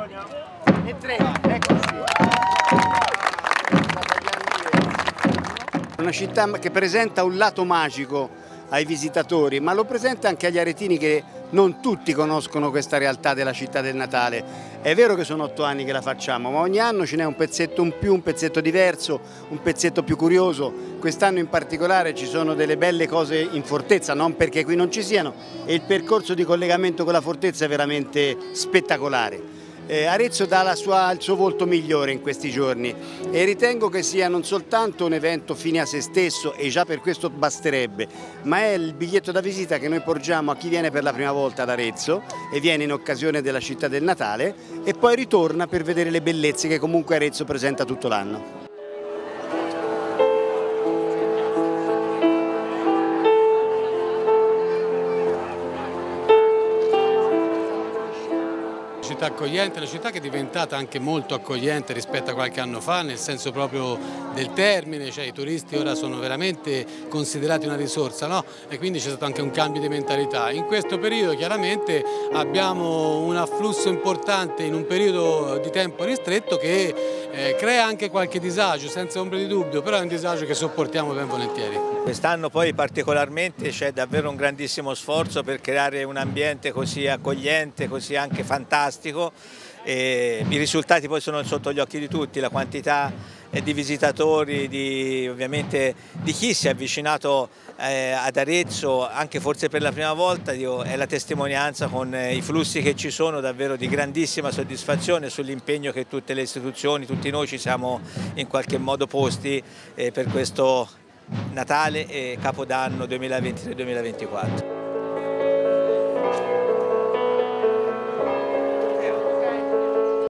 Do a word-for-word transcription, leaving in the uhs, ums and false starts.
E tre, eccoci. Una città che presenta un lato magico ai visitatori, ma lo presenta anche agli aretini che non tutti conoscono questa realtà della città del Natale. È vero che sono otto anni che la facciamo, ma ogni anno ce n'è un pezzetto in più, un pezzetto diverso, un pezzetto più curioso. Quest'anno in particolare ci sono delle belle cose in fortezza, non perché qui non ci siano, e il percorso di collegamento con la fortezza è veramente spettacolare. Eh, Arezzo dà la sua, il suo volto migliore in questi giorni e ritengo che sia non soltanto un evento fine a se stesso, e già per questo basterebbe, ma è il biglietto da visita che noi porgiamo a chi viene per la prima volta ad Arezzo e viene in occasione della città del Natale e poi ritorna per vedere le bellezze che comunque Arezzo presenta tutto l'anno. Città accogliente, una città che è diventata anche molto accogliente rispetto a qualche anno fa, nel senso proprio del termine, cioè i turisti ora sono veramente considerati una risorsa, no? E quindi c'è stato anche un cambio di mentalità. In questo periodo chiaramente abbiamo un afflusso importante in un periodo di tempo ristretto che eh, crea anche qualche disagio, senza ombra di dubbio, però è un disagio che sopportiamo ben volentieri. Quest'anno poi particolarmente c'è davvero un grandissimo sforzo per creare un ambiente così accogliente, così anche fantastico. E i risultati poi sono sotto gli occhi di tutti, la quantità di visitatori, di, ovviamente di chi si è avvicinato eh, ad Arezzo anche forse per la prima volta, io, è la testimonianza con eh, i flussi che ci sono davvero di grandissima soddisfazione sull'impegno che tutte le istituzioni, tutti noi ci siamo in qualche modo posti eh, per questo Natale e Capodanno duemilaventitré duemilaventiquattro.